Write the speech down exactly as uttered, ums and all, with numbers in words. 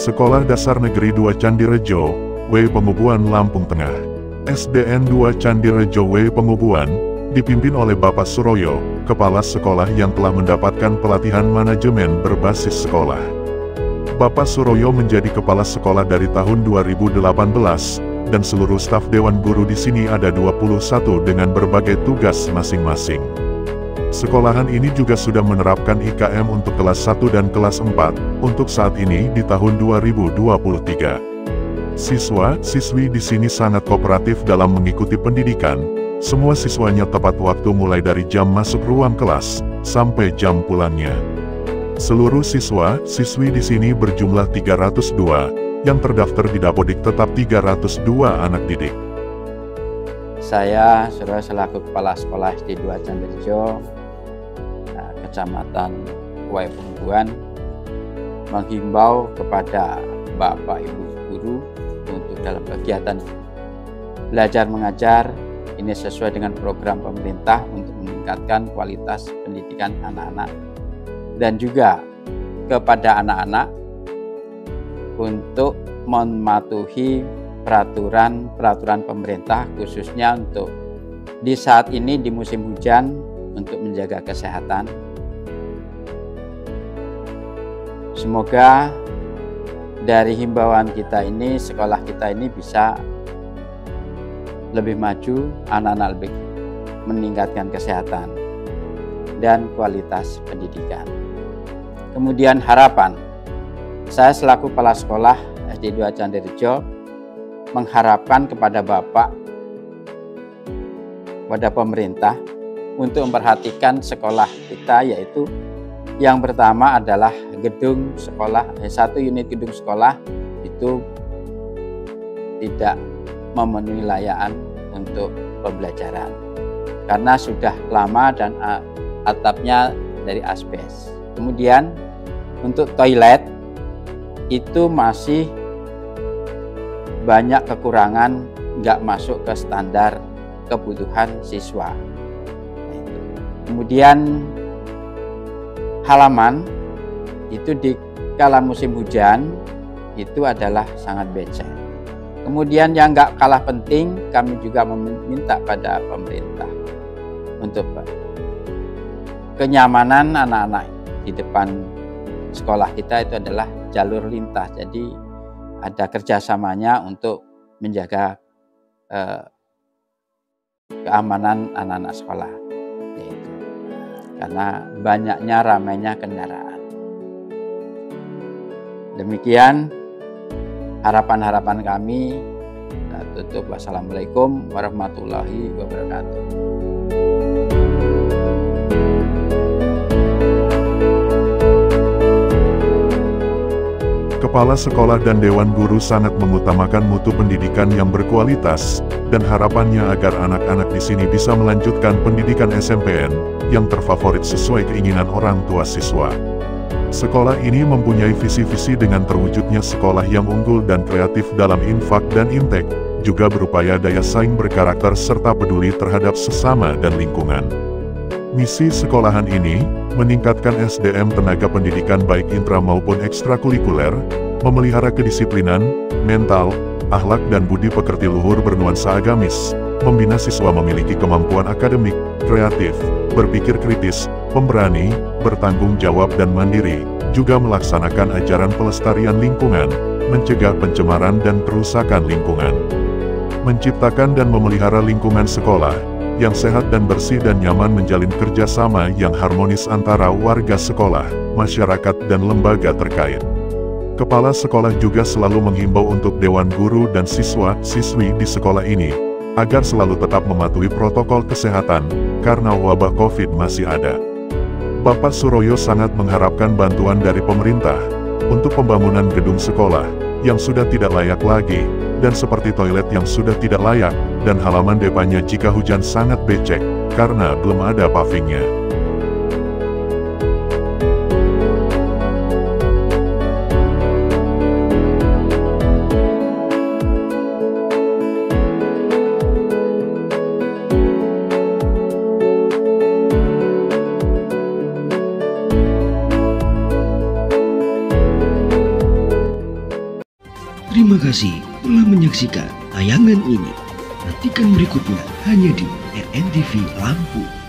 Sekolah Dasar Negeri dua Candirejo, W Pengubuan Lampung Tengah. S D N dua Candirejo W Pengubuan, dipimpin oleh Bapak Suroyo, Kepala Sekolah yang telah mendapatkan pelatihan manajemen berbasis sekolah. Bapak Suroyo menjadi Kepala Sekolah dari tahun dua ribu delapan belas, dan seluruh staf Dewan Guru di sini ada dua puluh satu dengan berbagai tugas masing-masing. Sekolahan ini juga sudah menerapkan I K M untuk kelas satu dan kelas empat, untuk saat ini di tahun dua ribu dua puluh tiga. Siswa-siswi di sini sangat kooperatif dalam mengikuti pendidikan. Semua siswanya tepat waktu mulai dari jam masuk ruang kelas, sampai jam pulangnya. Seluruh siswa-siswi di sini berjumlah tiga ratus dua, yang terdaftar di Dapodik tetap tiga ratus dua anak didik. Saya sudah selaku Kepala Sekolah S D dua Candirejo, Kecamatan W Pengubuan, menghimbau kepada Bapak Ibu Guru untuk dalam kegiatan belajar mengajar ini sesuai dengan program pemerintah untuk meningkatkan kualitas pendidikan anak-anak, dan juga kepada anak-anak untuk mematuhi peraturan-peraturan pemerintah, khususnya untuk di saat ini di musim hujan untuk menjaga kesehatan. Semoga dari himbauan kita ini, sekolah kita ini bisa lebih maju, anak-anak lebih meningkatkan kesehatan dan kualitas pendidikan. Kemudian harapan, saya selaku Kepala Sekolah S D dua Candirejo mengharapkan kepada Bapak, kepada pemerintah untuk memperhatikan sekolah kita, yaitu yang pertama adalah gedung sekolah, satu unit gedung sekolah itu tidak memenuhi layakan untuk pembelajaran karena sudah lama dan atapnya dari asbes. Kemudian untuk toilet itu masih banyak kekurangan, nggak masuk ke standar kebutuhan siswa. Kemudian halaman itu di kala musim hujan itu adalah sangat becek. Kemudian yang nggak kalah penting, kami juga meminta pada pemerintah untuk kenyamanan anak-anak di depan sekolah kita itu adalah jalur lintas. Jadi ada kerjasamanya untuk menjaga eh, keamanan anak-anak sekolah, yaitu karena banyaknya ramainya kendaraan. Demikian harapan-harapan kami. Kita tutup. Wassalamualaikum warahmatullahi wabarakatuh. Kepala sekolah dan Dewan Guru sangat mengutamakan mutu pendidikan yang berkualitas, dan harapannya agar anak-anak di sini bisa melanjutkan pendidikan S M P N yang terfavorit sesuai keinginan orang tua siswa. Sekolah ini mempunyai visi-visi dengan terwujudnya sekolah yang unggul dan kreatif dalam infak dan intek, juga berupaya daya saing berkarakter serta peduli terhadap sesama dan lingkungan. Misi sekolahan ini, meningkatkan S D M tenaga pendidikan baik intra maupun ekstrakurikuler, memelihara kedisiplinan, mental, akhlak dan budi pekerti luhur bernuansa agamis, membina siswa memiliki kemampuan akademik, kreatif, berpikir kritis, pemberani, bertanggung jawab dan mandiri, juga melaksanakan ajaran pelestarian lingkungan, mencegah pencemaran dan kerusakan lingkungan, menciptakan dan memelihara lingkungan sekolah yang sehat dan bersih dan nyaman, menjalin kerjasama yang harmonis antara warga sekolah, masyarakat dan lembaga terkait. Kepala sekolah juga selalu menghimbau untuk Dewan Guru dan siswa-siswi di sekolah ini, agar selalu tetap mematuhi protokol kesehatan, karena wabah COVID masih ada. Bapak Suroyo sangat mengharapkan bantuan dari pemerintah, untuk pembangunan gedung sekolah, yang sudah tidak layak lagi, dan seperti toilet yang sudah tidak layak, dan halaman depannya jika hujan sangat becek, karena belum ada pavingnya. Terima kasih telah menyaksikan tayangan ini. Nantikan berikutnya hanya di R N T V Lampung.